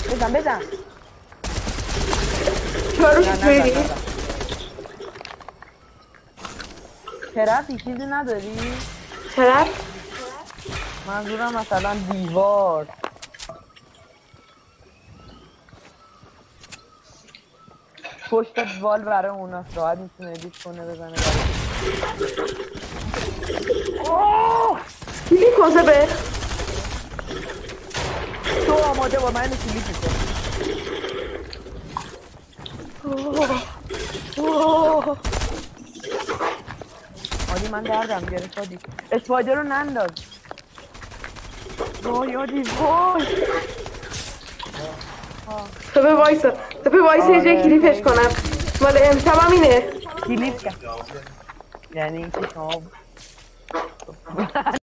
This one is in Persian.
بزن چرا میری؟ ترپی چیزی نداری؟ ترپ؟ منظورم مثلا دیوار پشت وال برای اونا راحت میتونه ادیت کنه بزنه برای دیدی کوزه به؟ تو آماده با من کلیک میکن عادی من دردم گرفت عادی اسپایدر رو ننداز وای عادی وای تپه وایسا یه جای کلیپش کنم مال امشبم اینه کلیپ کرد یعنی اینکه شما